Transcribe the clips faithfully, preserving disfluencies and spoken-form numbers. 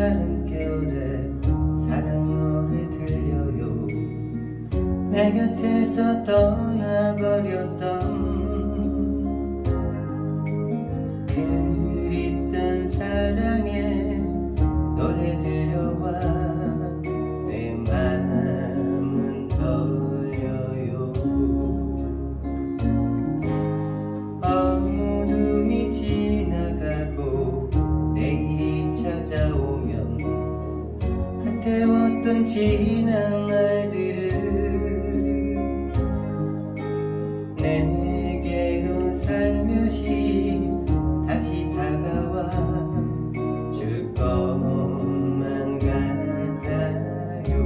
가을겨울에 사랑 노래 들려요. 내 곁에서 떠나버렸던 그립던 사랑에 노래 들려와 내 마음은 떨려요. 어둠이 지나가고 내일이 찾아오면 태웠던 지난 날들을 내게로 살며시 다시 다가와 줄 것만 같아요.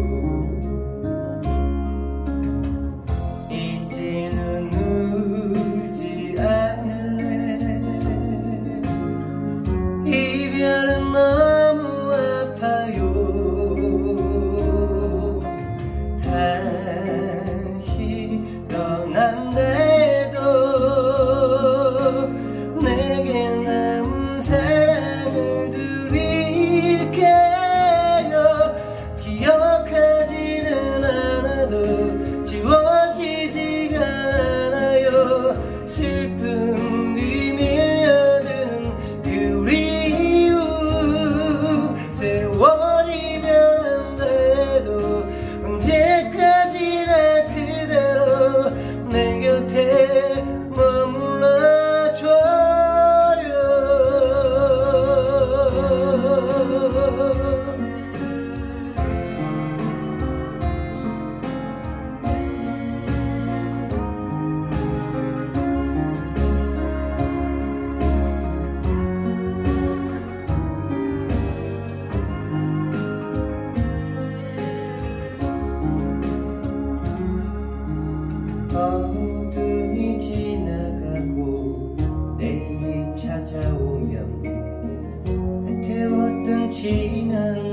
이제는 울지 않을래. 이별은 너무 아파요. 다시 떠난대도 내게 남은 사랑을 드릴게요. 기억하지는 않아도 지워지지가 않아요. 슬픔이 밀려드는 그리움. 세월이 변한데도 언제까지나 그대로 내 곁에 머물러줘요. 어둠이 지나가고 내일이 찾아오면 태웠던 지난